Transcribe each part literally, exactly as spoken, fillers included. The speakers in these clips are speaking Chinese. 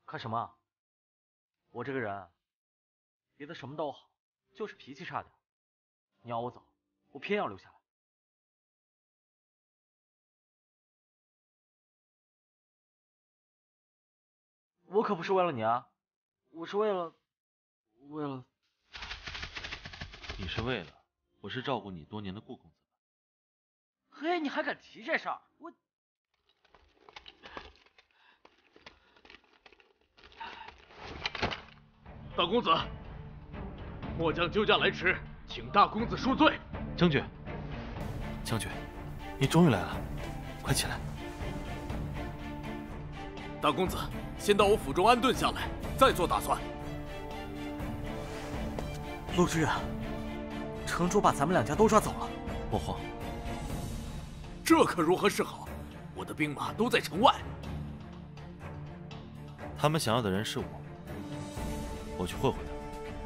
看什么？我这个人，别的什么都好，就是脾气差点。你要我走，我偏要留下来。我可不是为了你啊，我是为了，为了。 你是为了，我是照顾你多年的顾公子。 嘿，你还敢提这事儿？我。 大公子，末将救驾来迟，请大公子恕罪。 将军，将军，你终于来了，快起来。 大公子，先到我府中安顿下来，再做打算。 陆之远，城主把咱们两家都抓走了。 莫慌， 这可如何是好？我的兵马都在城外。 他们想要的人是我。 我去会会他。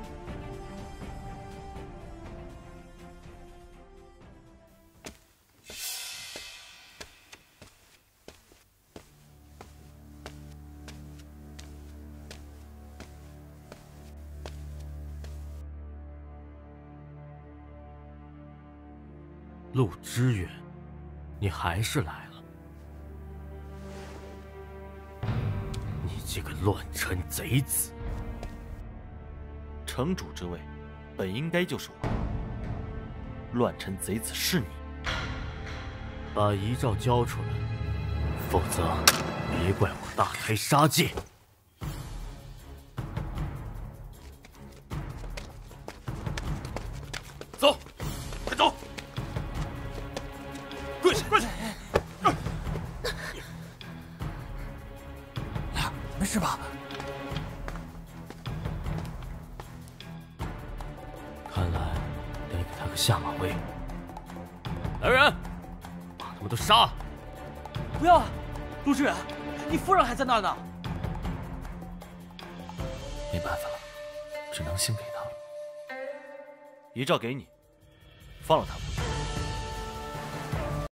陆之远，你还是来了！你这个乱臣贼子！ 城主之位，本应该就是我。乱臣贼子是你， 把遗诏交出来，否则别怪我大开杀戒。 走，快走！跪下，跪下！ 没事吧？ 看来得给他个下马威。来人，把他们都杀了！ 不要啊，陆之远，你夫人还在那儿呢。 没办法了，只能先给他。遗诏给你，放了他们。